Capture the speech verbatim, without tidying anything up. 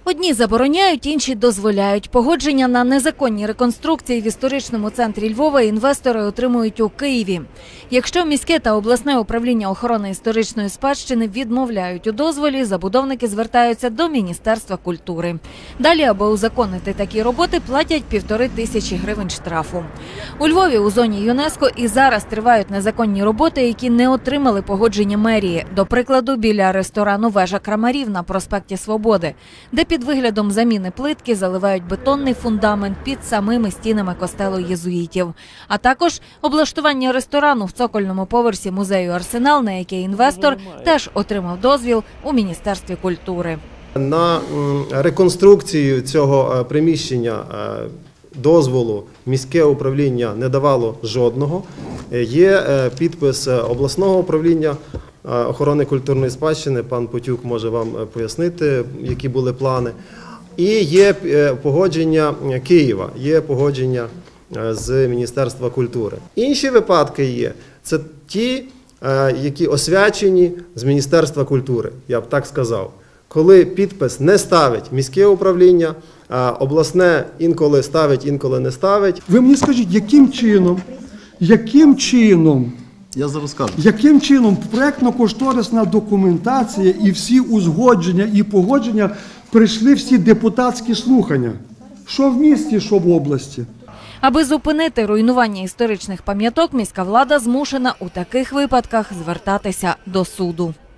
Одні забороняють, інші дозволяють. Погодження на незаконні реконструкції в історичному центрі Львова інвестори отримують у Києві. Якщо міське та обласне управління охорони історичної спадщини відмовляють у дозволі, забудовники звертаються до Міністерства культури. Далі, аби узаконити такі роботи, платять півтори тисячі гривень штрафу. У Львові у зоні ЮНЕСКО і зараз тривають незаконні роботи, які не отримали погодження мерії. До прикладу, біля ресторану «Вежа Крамарів» на проспекті Свободи, де під виглядом заміни плитки заливають бетонний фундамент під самими стінами костелу єзуїтів. А також облаштування ресторану в цокольному поверсі музею «Арсенал», на який інвестор теж отримав дозвіл у Міністерстві культури. На реконструкцію цього приміщення дозволу міське управління не давало жодного. Є підпис обласного управління охорони культурної спадщини, пан Потюк може вам пояснити, які були плани. І є погодження Києва, є погодження з Міністерства культури. Інші випадки є, це ті, які освячені з Міністерства культури, я б так сказав. Коли підпис не ставить міське управління, обласне інколи ставить, інколи не ставить. Ви мені скажіть, яким чином, яким чином, Я зараз скажу. яким чином проєктно-кошторисна документація і всі узгодження і погодження прийшли всі депутатські слухання? Що в місті, що в області? Аби зупинити руйнування історичних пам'яток, міська влада змушена у таких випадках звертатися до суду.